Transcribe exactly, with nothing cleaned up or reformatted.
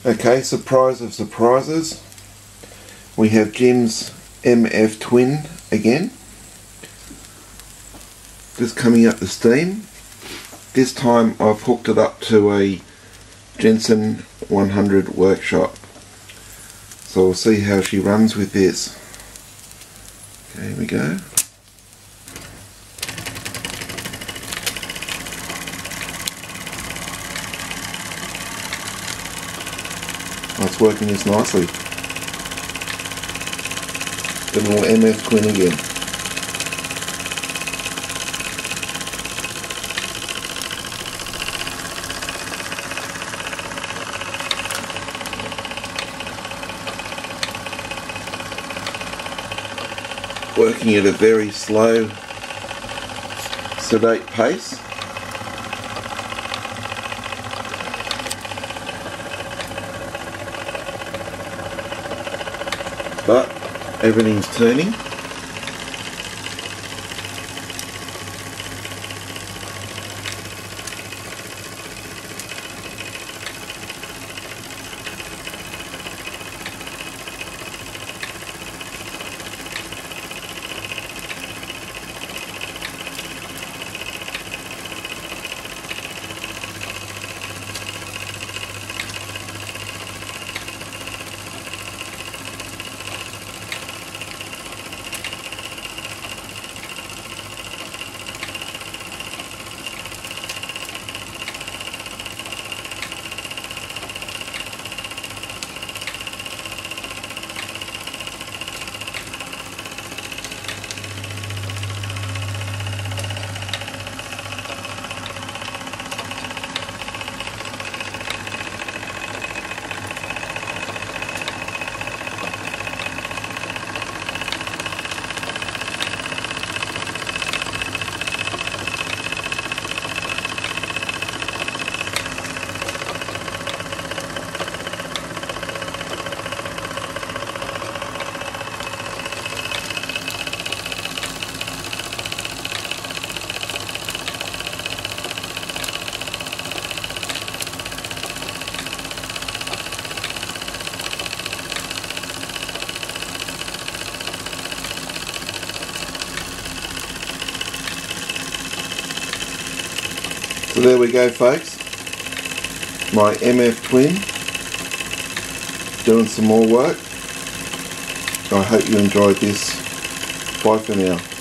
Okay, surprise of surprises. We have Jim's M F twin again. Just coming up the steam. This time I've hooked it up to a Jensen one hundred workshop. So we'll see how she runs with this. Okay, here we go. Oh, it's working this nicely. The little M F twin again. Working at a very slow, sedate pace. But everything's turning. So there we go, folks, my M F twin doing some more work. I hope you enjoyed this. Bye for now.